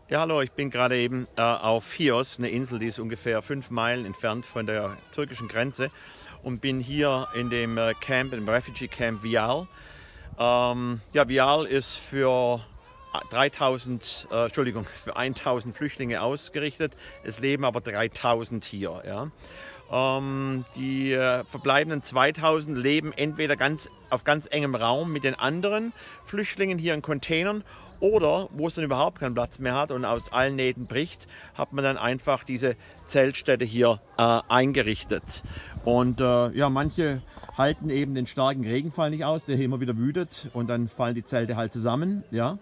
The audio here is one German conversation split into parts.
Ja, hallo, ich bin gerade eben auf Chios, eine Insel, die ist ungefähr 5 Meilen entfernt von der türkischen Grenze und bin hier in dem Camp, im Refugee Camp Vial. Ja, Vial ist für 1000 Flüchtlinge ausgerichtet. Es leben aber 3000 hier. Ja. Die verbleibenden 2000 leben entweder auf ganz engem Raum mit den anderen Flüchtlingen hier in Containern oder, wo es dann überhaupt keinen Platz mehr hat und aus allen Nähten bricht, hat man dann einfach diese Zeltstätte hier eingerichtet. Und ja, manche halten eben den starken Regenfall nicht aus, der hier immer wieder wütet, und dann fallen die Zelte halt zusammen. Ja.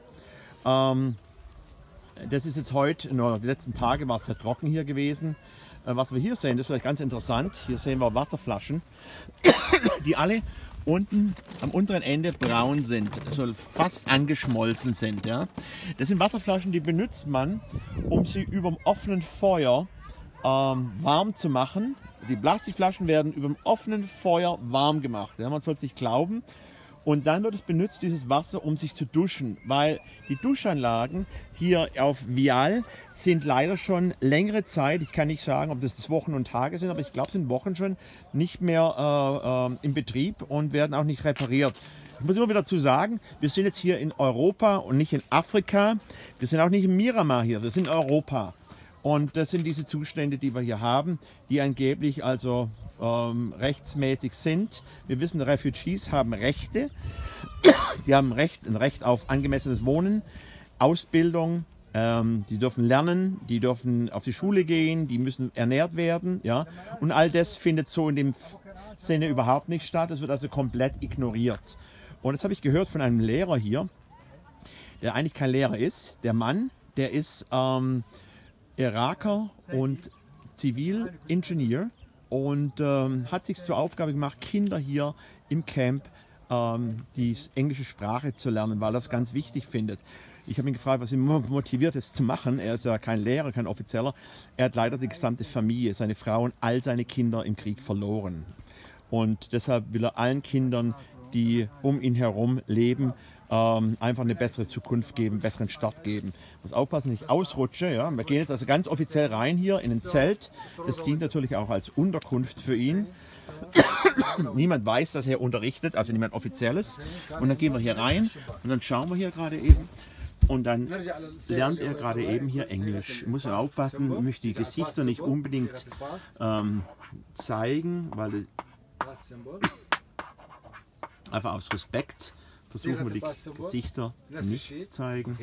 Das ist jetzt heute, die letzten Tage war es sehr trocken hier gewesen. Was wir hier sehen, das ist vielleicht ganz interessant. Hier sehen wir Wasserflaschen, die alle unten am unteren Ende braun sind, also fast angeschmolzen sind. Ja. Das sind Wasserflaschen, die benutzt man, um sie über dem offenen Feuer warm zu machen. Die Plastikflaschen werden über dem offenen Feuer warm gemacht. Ja. Man soll es nicht glauben. Und dann wird es benutzt, dieses Wasser, um sich zu duschen, weil die Duschanlagen hier auf Vial sind leider schon längere Zeit, ich kann nicht sagen, ob das Wochen und Tage sind, aber ich glaube, es sind Wochen schon nicht mehr in Betrieb und werden auch nicht repariert. Ich muss immer wieder dazu sagen, wir sind jetzt hier in Europa und nicht in Afrika. Wir sind auch nicht in Myanmar hier, wir sind in Europa. Und das sind diese Zustände, die wir hier haben, die angeblich also rechtsmäßig sind. Wir wissen, Refugees haben Rechte. Die haben ein Recht auf angemessenes Wohnen, Ausbildung. Die dürfen lernen, die dürfen auf die Schule gehen, die müssen ernährt werden. Ja? Und all das findet so in dem Sinne überhaupt nicht statt. Es wird also komplett ignoriert. Und das habe ich gehört von einem Lehrer hier, der eigentlich kein Lehrer ist. Der Mann, der ist Iraker und Zivilingenieur und hat sich zur Aufgabe gemacht, Kinder hier im Camp die englische Sprache zu lernen, weil er das ganz wichtig findet. Ich habe ihn gefragt, was ihn motiviert, es zu machen. Er ist ja kein Lehrer, kein Offizieller. Er hat leider die gesamte Familie, seine Frau und all seine Kinder im Krieg verloren. Und deshalb will er allen Kindern, die um ihn herum leben, einfach eine bessere Zukunft geben, einen besseren Start geben. Muss aufpassen, nicht ausrutsche. Ja. Wir gehen jetzt also ganz offiziell rein hier in ein Zelt. Das dient natürlich auch als Unterkunft für ihn. Niemand weiß, dass er unterrichtet, also niemand Offizielles. Und dann gehen wir hier rein und dann schauen wir hier gerade eben. Und dann lernt er gerade eben hier Englisch. Muss er aufpassen, möchte die Gesichter nicht unbedingt zeigen, weil einfach aus Respekt versuchen wir die Gesichter nicht zu zeigen.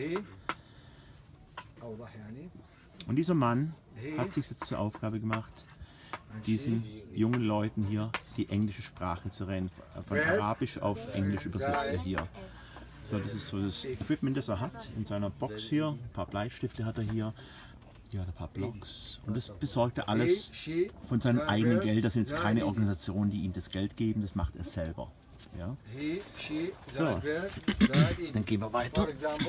Und dieser Mann hat sich jetzt zur Aufgabe gemacht, diesen jungen Leuten hier die englische Sprache zu lernen. Von Arabisch auf Englisch übersetzt er hier. So, das ist so das Equipment, das er hat in seiner Box hier. Ein paar Bleistifte hat er hier. Hier hat er ein paar Blocks. Und das besorgt er alles von seinem eigenen Geld. Das sind jetzt keine Organisationen, die ihm das Geld geben. Das macht er selber. Ja. So, dann gehen wir weiter.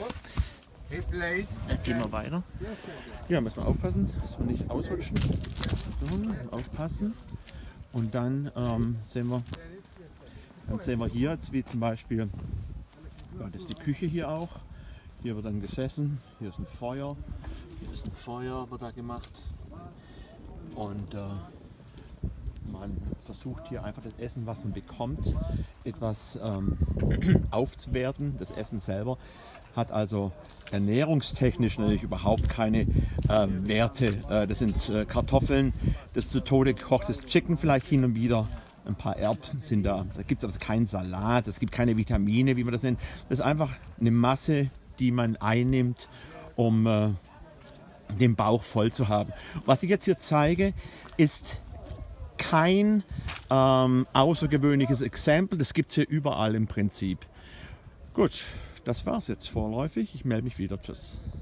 Ja, müssen wir aufpassen, dass wir nicht ausrutschen. So, aufpassen. Und dann sehen wir hier jetzt, wie zum Beispiel, ja, das ist die Küche hier auch. Hier wird dann gesessen, hier ist ein Feuer. Hier ist ein Feuer, wird da gemacht. Und man versucht hier einfach das Essen, was man bekommt, etwas aufzuwerten. Das Essen selber hat also ernährungstechnisch natürlich überhaupt keine Werte. Das sind Kartoffeln, das zu Tode gekochtes Chicken vielleicht hin und wieder. Ein paar Erbsen sind da. Da gibt es also keinen Salat, es gibt keine Vitamine, wie man das nennt. Das ist einfach eine Masse, die man einnimmt, um den Bauch voll zu haben. Was ich jetzt hier zeige, ist kein außergewöhnliches Exempel. Das gibt es hier überall im Prinzip. Gut, das war's jetzt vorläufig. Ich melde mich wieder. Tschüss.